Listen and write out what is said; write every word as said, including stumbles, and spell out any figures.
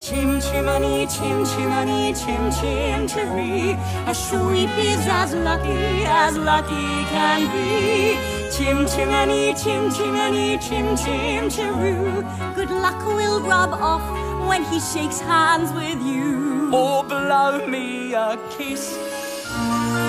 Chim chimney, chim chimney, chim chim cheree. A sweep is as lucky as lucky can be. Chim chimney, chim chimney, chim chim cheroo. Good luck will rub off when he shakes hands with you. Or blow me a kiss.